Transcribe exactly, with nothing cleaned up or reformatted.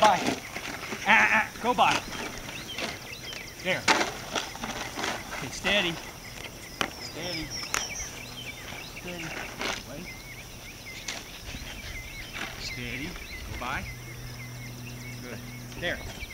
by. Ah, ah, go by. There. Okay, steady. Steady. Steady. Wait. Steady. Go by. Good. There.